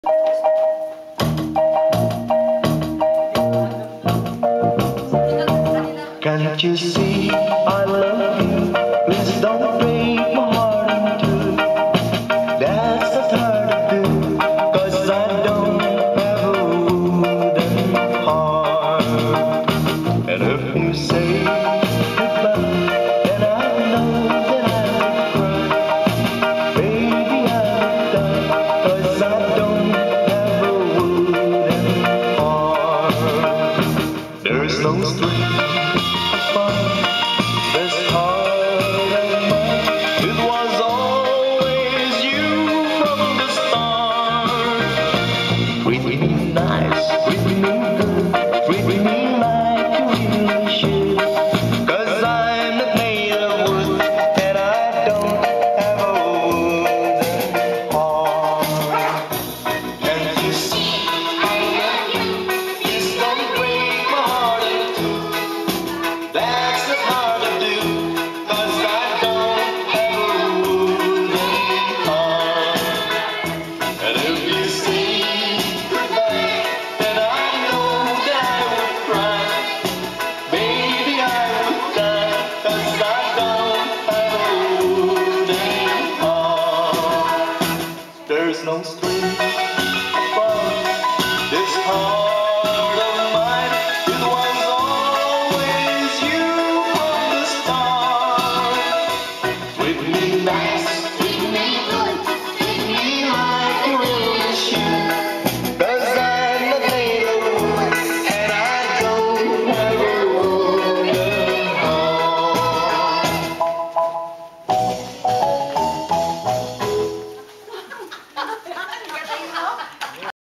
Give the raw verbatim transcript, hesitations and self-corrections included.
Can't you see I love you? Please don't break my heart in two. That's not hard to do, 'cause I don't have a wooden heart. And if you say goodbye, then I know that I will cry. Baby, I'll die, 'cause I don't have a wooden heart. There's no strength this heart of mine, it was always you from the start. Treat me nice, treat me